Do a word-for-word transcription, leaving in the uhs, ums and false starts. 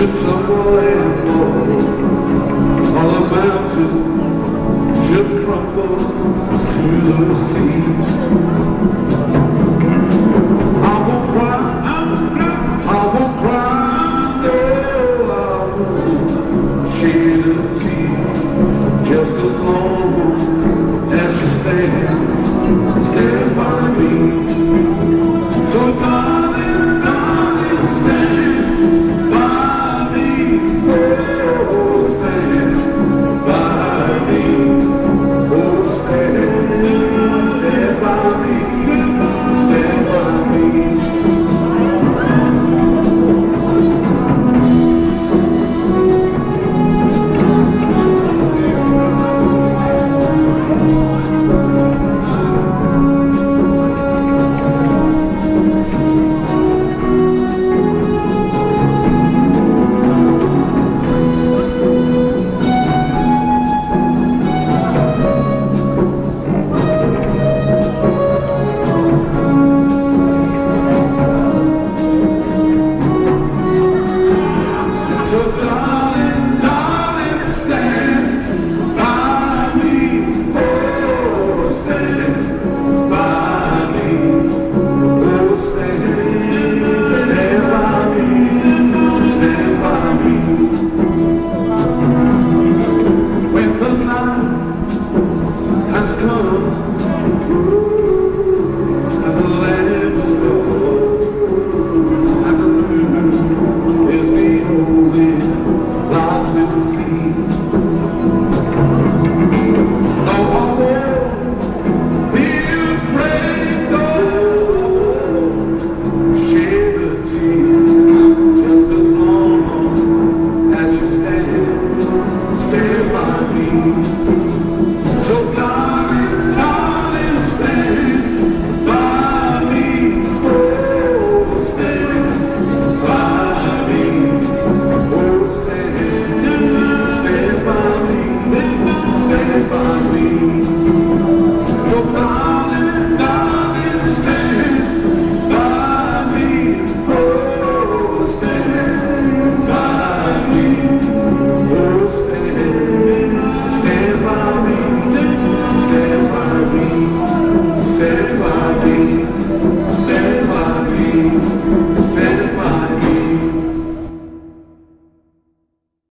should tumble and fall. All the mountains should crumble to the sea. I won't cry, I won't cry, no, I won't shed a tear. Just as long as you stand, stand by me. So darling, darling, stand by me. Oh, stand by me. Oh, stand, stand by me. Stand by me. So